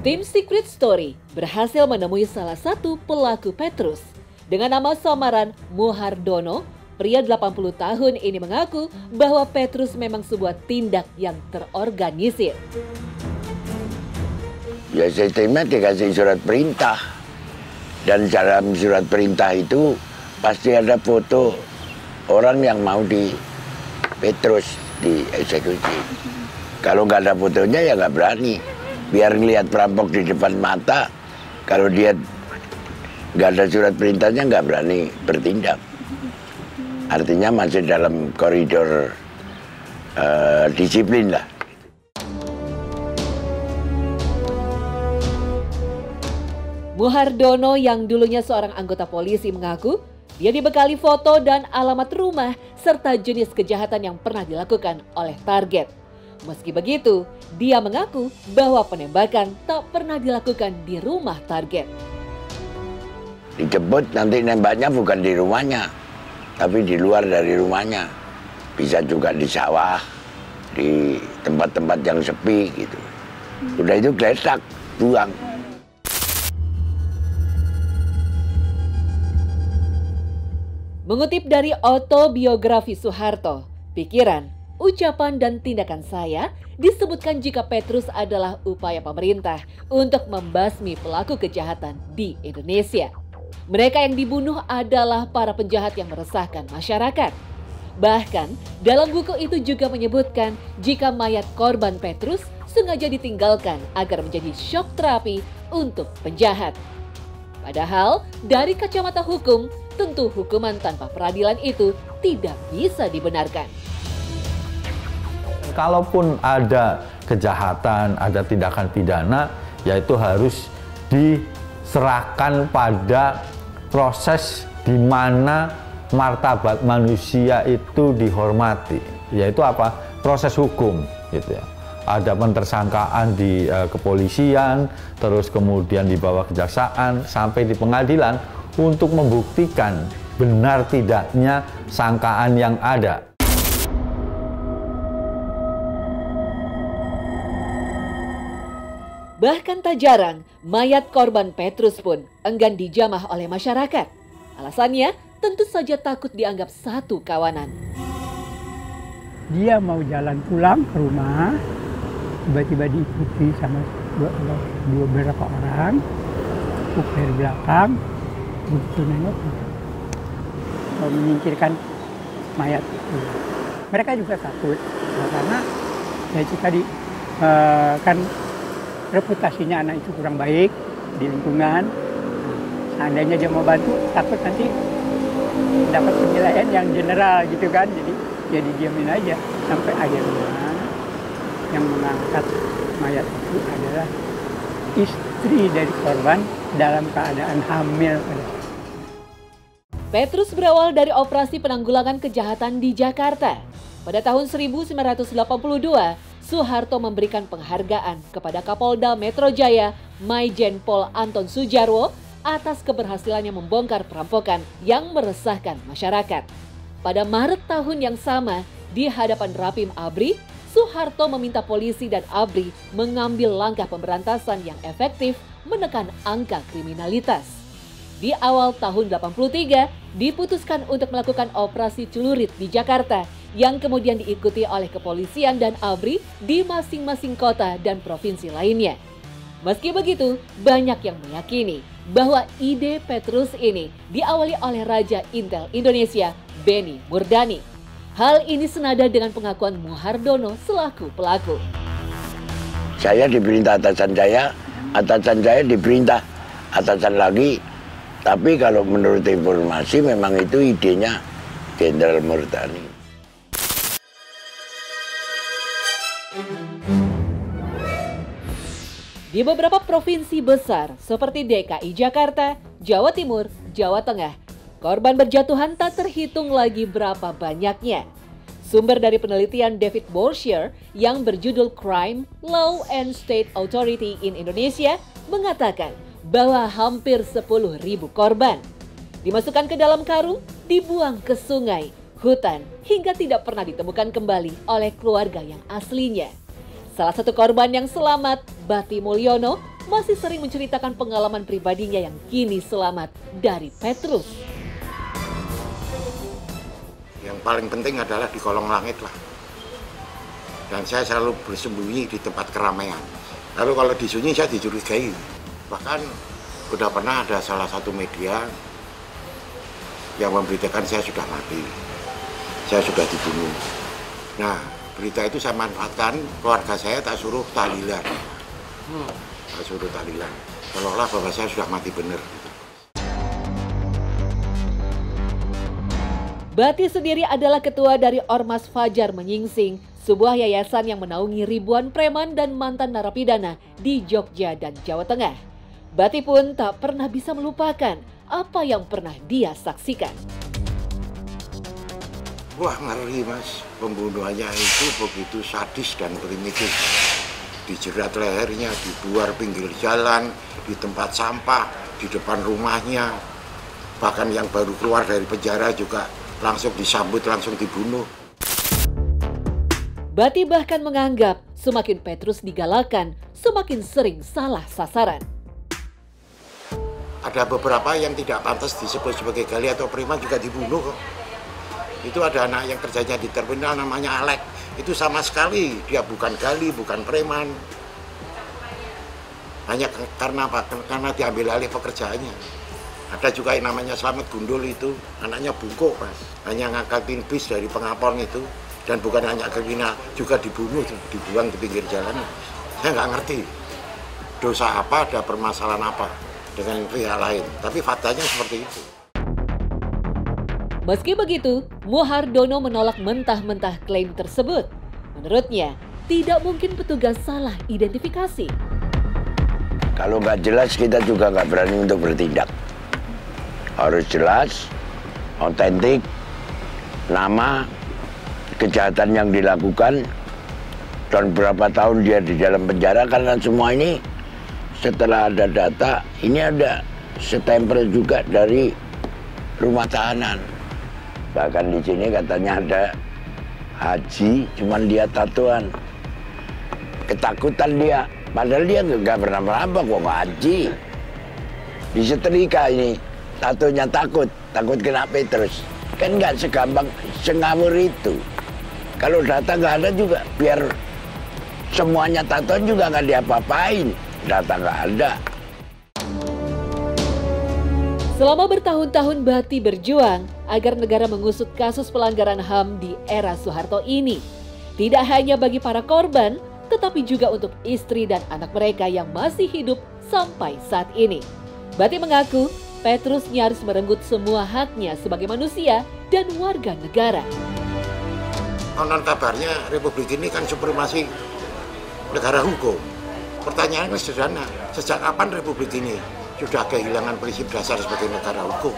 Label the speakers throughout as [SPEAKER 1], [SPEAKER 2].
[SPEAKER 1] Tim Secret Story berhasil menemui salah satu pelaku Petrus. Dengan nama samaran Muhardono, pria 80 tahun ini mengaku bahwa Petrus memang sebuah tindak yang terorganisir.
[SPEAKER 2] Ya sistemnya dikasih surat perintah. Dan dalam surat perintah itu pasti ada foto orang yang mau di Petrus dieksekusi. Kalau nggak ada fotonya ya nggak berani. Biar ngelihat perampok di depan mata, kalau dia nggak ada surat perintahnya nggak berani bertindak. Artinya masih dalam koridor disiplin lah.
[SPEAKER 1] Muhardono yang dulunya seorang anggota polisi mengaku dia dibekali foto dan alamat rumah serta jenis kejahatan yang pernah dilakukan oleh target. Meski begitu, dia mengaku bahwa penembakan tak pernah dilakukan di rumah target.
[SPEAKER 2] Dijemput nanti nembaknya bukan di rumahnya, tapi di luar dari rumahnya. Bisa juga di sawah, di tempat-tempat yang sepi gitu. Udah itu geletak, buang.
[SPEAKER 1] Mengutip dari autobiografi Soeharto, pikiran, ucapan dan tindakan saya disebutkan jika Petrus adalah upaya pemerintah untuk membasmi pelaku kejahatan di Indonesia. Mereka yang dibunuh adalah para penjahat yang meresahkan masyarakat. Bahkan dalam buku itu juga menyebutkan jika mayat korban Petrus sengaja ditinggalkan agar menjadi shock terapi untuk penjahat. Padahal dari kacamata hukum, tentu hukuman tanpa peradilan itu tidak bisa dibenarkan.
[SPEAKER 3] Kalaupun ada kejahatan, ada tindakan pidana, yaitu harus diserahkan pada proses di mana martabat manusia itu dihormati, yaitu apa? Proses hukum, gitu ya. Ada pentersangkaan di kepolisian, terus kemudian dibawa kejaksaan sampai di pengadilan untuk membuktikan benar tidaknya sangkaan yang ada.
[SPEAKER 1] Bahkan tak jarang, mayat korban Petrus pun enggan dijamah oleh masyarakat. Alasannya tentu saja takut dianggap satu kawanan.
[SPEAKER 4] Dia mau jalan pulang ke rumah, tiba-tiba diikuti sama beberapa orang, dari belakang, begitu nengok, mau menyingkirkan mayat itu. Mereka juga takut, karena ya itu tadi kan reputasinya anak itu kurang baik di lingkungan. Seandainya dia mau bantu, takut nanti dapat penilaian yang general gitu kan. Jadi diamin aja sampai akhirnya yang mengangkat mayat itu adalah istri dari korban dalam keadaan hamil.
[SPEAKER 1] Petrus berawal dari operasi penanggulangan kejahatan di Jakarta. Pada tahun 1982, Soeharto memberikan penghargaan kepada Kapolda Metro Jaya, Maijen Pol Anton Sujarwo, atas keberhasilannya membongkar perampokan yang meresahkan masyarakat. Pada Maret tahun yang sama, di hadapan Rapim Abri, Soeharto meminta polisi dan Abri mengambil langkah pemberantasan yang efektif menekan angka kriminalitas. Di awal tahun 83, diputuskan untuk melakukan operasi celurit di Jakarta yang kemudian diikuti oleh kepolisian dan ABRI di masing-masing kota dan provinsi lainnya. Meski begitu, banyak yang meyakini bahwa ide Petrus ini diawali oleh Raja Intel Indonesia, Benny Murdani. Hal ini senada dengan pengakuan Muhardono selaku pelaku.
[SPEAKER 2] Saya diperintah atasan saya diperintah atasan lagi. Tapi kalau menurut informasi memang itu idenya Jenderal Murdani.
[SPEAKER 1] Di beberapa provinsi besar seperti DKI Jakarta, Jawa Timur, Jawa Tengah, korban berjatuhan tak terhitung lagi berapa banyaknya. Sumber dari penelitian David Borshear yang berjudul Crime, Law and State Authority in Indonesia mengatakan bahwa hampir 10.000 korban dimasukkan ke dalam karung, dibuang ke sungai, hutan, hingga tidak pernah ditemukan kembali oleh keluarga yang aslinya. Salah satu korban yang selamat, Bati Mulyono, masih sering menceritakan pengalaman pribadinya yang kini selamat dari Petrus.
[SPEAKER 5] Yang paling penting adalah di kolong langit lah. Dan saya selalu bersembunyi di tempat keramaian. Lalu kalau di sunyi saya dicurigai. Bahkan sudah pernah ada salah satu media yang memberitakan saya sudah mati. Saya sudah dibunuh. Nah, berita itu saya manfaatkan, keluarga saya tak suruh tahlilan. Tak suruh tahlilan. Seolah-olah bahwa saya sudah mati benar.
[SPEAKER 1] Bati sendiri adalah ketua dari Ormas Fajar Menyingsing, sebuah yayasan yang menaungi ribuan preman dan mantan narapidana di Jogja dan Jawa Tengah. Bati pun tak pernah bisa melupakan apa yang pernah dia saksikan.
[SPEAKER 5] Wah, ngeri mas, pembunuhannya itu begitu sadis dan primitif. Dijerat lehernya, dibuar pinggir jalan, di tempat sampah, di depan rumahnya. Bahkan yang baru keluar dari penjara juga langsung disambut, langsung dibunuh.
[SPEAKER 1] Bati bahkan menganggap semakin Petrus digalakan, semakin sering salah sasaran.
[SPEAKER 5] Ada beberapa yang tidak pantas disebut sebagai gali atau preman juga dibunuh kok. Itu ada anak yang kerjanya di terminal namanya Alek. Itu sama sekali dia bukan gali, bukan preman. Hanya karena apa? Karena diambil alih pekerjaannya. Ada juga yang namanya Slamet Gundul itu, anaknya bungkuk mas. Hanya ngangkatin bis dari pengapon itu. Dan bukan hanya kriminal, juga dibunuh, dibuang di pinggir jalan. Saya nggak ngerti dosa apa, ada permasalahan apa dengan pihak lain. Tapi faktanya seperti itu.
[SPEAKER 1] Meski begitu, Muhardono menolak mentah-mentah klaim tersebut. Menurutnya, tidak mungkin petugas salah identifikasi.
[SPEAKER 2] Kalau nggak jelas kita juga nggak berani untuk bertindak. Harus jelas, otentik, nama, kejahatan yang dilakukan, dan berapa tahun dia di dalam penjara. Karena semua ini setelah ada data, ini ada stempel juga dari rumah tahanan. Bahkan di sini katanya ada haji, cuman dia tatoan. Ketakutan dia, padahal dia nggak pernah merampok kok haji. Disetrika ini, tatonya takut kena Petrus. Kan nggak segampang, sengawur itu. Kalau data nggak ada juga, biar semuanya tatoan juga nggak diapa-apain. Data nggak ada.
[SPEAKER 1] Selama bertahun-tahun Bati berjuang agar negara mengusut kasus pelanggaran HAM di era Soeharto ini. Tidak hanya bagi para korban, tetapi juga untuk istri dan anak mereka yang masih hidup sampai saat ini. Bati mengaku Petrus nyaris merenggut semua haknya sebagai manusia dan warga negara.
[SPEAKER 5] Konon kabarnya Republik ini kan supremasi negara hukum. Pertanyaannya sederhana, sejak kapan Republik ini sudah kehilangan prinsip dasar sebagai negara hukum?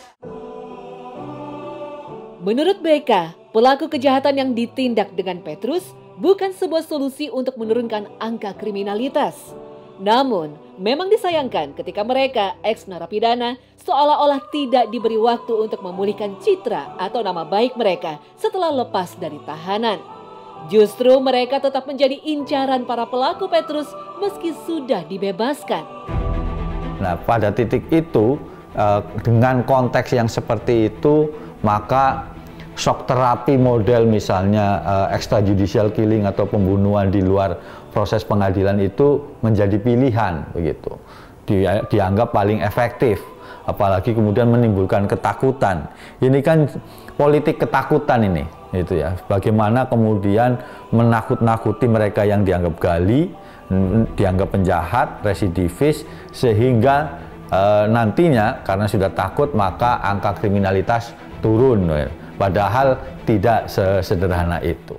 [SPEAKER 1] Menurut BK, pelaku kejahatan yang ditindak dengan Petrus bukan sebuah solusi untuk menurunkan angka kriminalitas. Namun, memang disayangkan ketika mereka, ex-narapidana, seolah-olah tidak diberi waktu untuk memulihkan citra atau nama baik mereka setelah lepas dari tahanan. Justru mereka tetap menjadi incaran para pelaku Petrus meski sudah dibebaskan.
[SPEAKER 3] Nah, pada titik itu, dengan konteks yang seperti itu, maka shock terapi model misalnya extrajudicial killing atau pembunuhan di luar proses pengadilan itu menjadi pilihan begitu. Dianggap paling efektif, apalagi kemudian menimbulkan ketakutan. Ini kan politik ketakutan ini, gitu ya. Bagaimana kemudian menakut-nakuti mereka yang dianggap gali, dianggap penjahat, residivis, sehingga nantinya karena sudah takut maka angka kriminalitas turun. Padahal tidak sesederhana itu.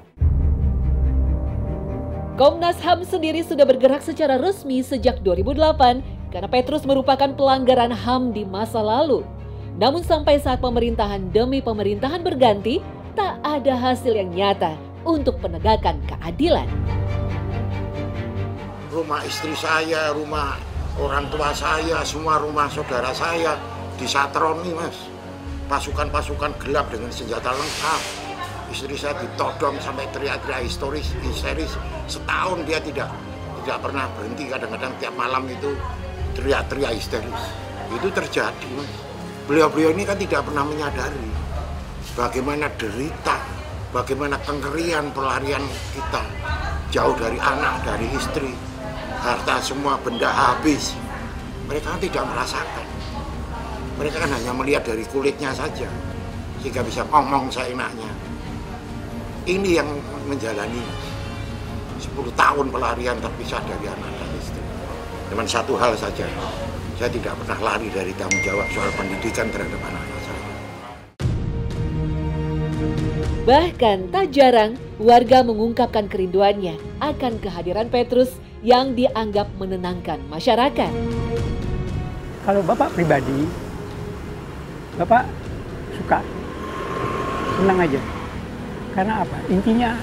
[SPEAKER 1] Komnas HAM sendiri sudah bergerak secara resmi sejak 2008 karena Petrus merupakan pelanggaran HAM di masa lalu. Namun sampai saat pemerintahan demi pemerintahan berganti, tak ada hasil yang nyata untuk penegakan keadilan.
[SPEAKER 5] Rumah istri saya, rumah orang tua saya, semua rumah saudara saya disatroni mas. Pasukan-pasukan gelap dengan senjata lengkap. Istri saya ditodong sampai teriak-teriak histeris. Setahun dia tidak tidak pernah berhenti, kadang-kadang tiap malam itu teriak-teriak histeris. Itu terjadi, Mas. Beliau-beliau ini kan tidak pernah menyadari bagaimana derita, bagaimana kengerian pelarian kita. Jauh dari anak, dari istri, harta semua benda habis. Mereka kan tidak merasakan. Mereka kan hanya melihat dari kulitnya saja, sehingga bisa ngomong seenaknya. Ini yang menjalani 10 tahun pelarian terpisah dari anak dan istri. Cuman satu hal saja, saya tidak pernah lari dari tanggung jawab soal pendidikan terhadap anak-anak saya.
[SPEAKER 1] Bahkan tak jarang warga mengungkapkan kerinduannya akan kehadiran Petrus yang dianggap menenangkan masyarakat.
[SPEAKER 4] Kalau Bapak pribadi, Bapak suka, senang aja. Karena apa? Intinya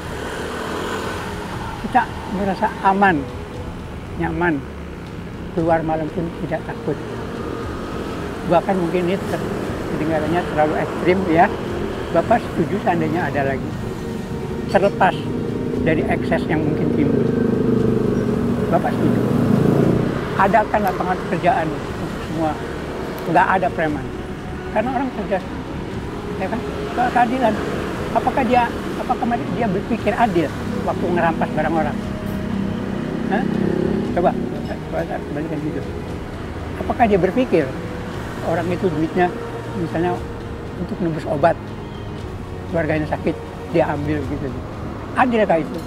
[SPEAKER 4] kita merasa aman, nyaman, keluar malam pun tidak takut. Bahkan mungkin ini kedengarannya terlalu ekstrim ya. Bapak setuju seandainya ada lagi. Terlepas dari ekses yang mungkin timbul. Bapak setuju. Adakan lapangan pekerjaan untuk semua. Nggak ada preman. Karena orang kerja, ya kan? Keadilan. Apakah dia berpikir adil waktu ngerampas barang orang? Hah? Coba kembalikan video. Apakah dia berpikir orang itu duitnya misalnya untuk nembus obat, keluarganya sakit, dia ambil gitu. Adilkah itu?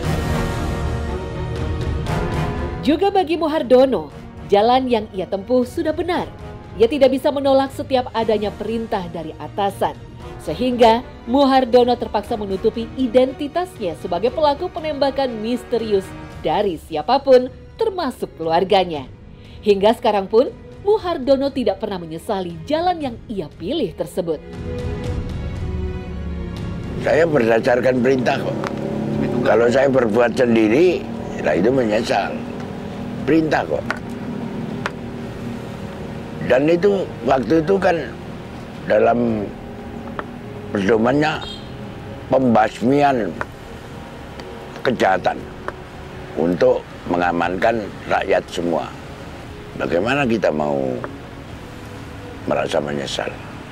[SPEAKER 1] Juga bagi Muhardono, jalan yang ia tempuh sudah benar. Ia tidak bisa menolak setiap adanya perintah dari atasan. Sehingga Muhardono terpaksa menutupi identitasnya sebagai pelaku penembakan misterius dari siapapun, termasuk keluarganya. Hingga sekarang pun, Muhardono tidak pernah menyesali jalan yang ia pilih tersebut.
[SPEAKER 2] Saya berdasarkan perintah kok. Kalau saya berbuat sendiri, nah itu menyesal. Perintah kok. Dan itu waktu itu kan dalam pedomannya pembasmian kejahatan untuk mengamankan rakyat semua. Bagaimana kita mau merasa menyesal?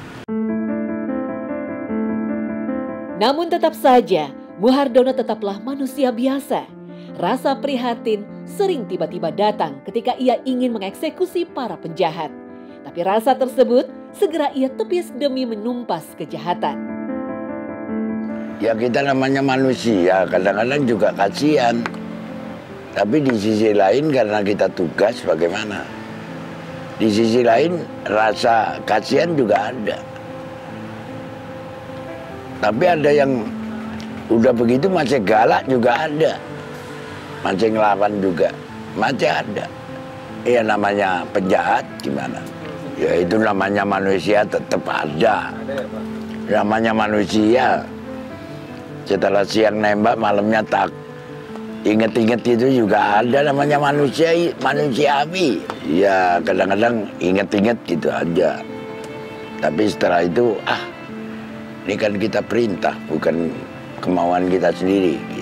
[SPEAKER 1] Namun tetap saja, Muhardono tetaplah manusia biasa. Rasa prihatin sering tiba-tiba datang ketika ia ingin mengeksekusi para penjahat. Tapi rasa tersebut segera ia tepis demi menumpas kejahatan.
[SPEAKER 2] Ya kita namanya manusia, kadang-kadang juga kasihan. Tapi di sisi lain karena kita tugas bagaimana? Di sisi lain rasa kasihan juga ada. Tapi ada yang udah begitu masih galak juga ada. Masih ngelawan juga, masih ada. Ya namanya penjahat gimana? Ya itu namanya manusia tetap ada. Namanya manusia. Setelah siang nembak malamnya tak inget-inget itu juga ada, namanya manusiawi. Ya kadang-kadang inget-inget gitu aja. Tapi setelah itu ini kan kita perintah, bukan kemauan kita sendiri gitu.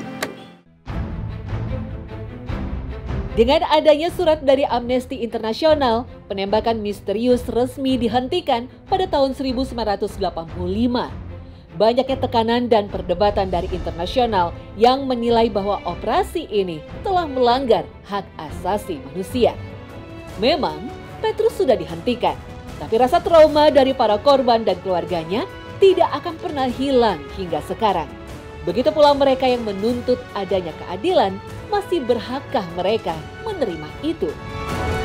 [SPEAKER 1] Dengan adanya surat dari Amnesty International, penembakan misterius resmi dihentikan pada tahun 1985. Banyaknya tekanan dan perdebatan dari internasional yang menilai bahwa operasi ini telah melanggar hak asasi manusia. Memang, Petrus sudah dihentikan, tapi rasa trauma dari para korban dan keluarganya tidak akan pernah hilang hingga sekarang. Begitu pula mereka yang menuntut adanya keadilan, masih berhakkah mereka menerima itu?